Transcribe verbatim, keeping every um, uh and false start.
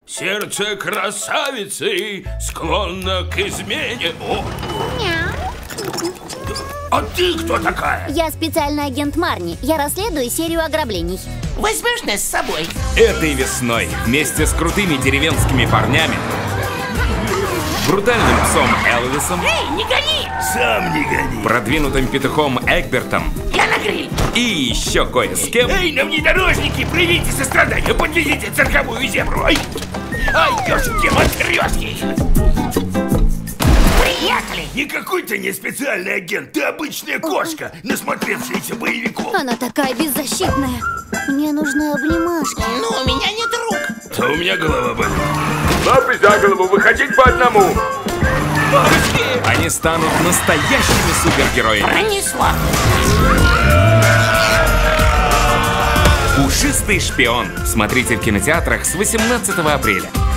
Сердце красавицы склонно к измене. О. А ты кто такая? Я специальный агент Марни. Я расследую серию ограблений. Возьмешь нас с собой? Этой весной вместе с крутыми деревенскими парнями, брутальным псом Элвисом, Эй, не гони! Сам не гони. продвинутым петухом Эгбертом Я на гриль! и еще кое с кем. Эй, на внедорожнике, проявите сострадание, подвезите цирковую зебру. Ай, ай, ёшки, матрешки. Приехали! Никакой ты не специальный агент, ты обычная кошка, насмотревшаяся боевиков. Она такая беззащитная. Мне нужны обнимашки. Ну, у меня нет рук. Да у меня голова болит. Лапы за голову, выходить по одному. Они станут настоящими супергероями. Пронесла. Пушистый шпион. Смотрите в кинотеатрах с восемнадцатого апреля.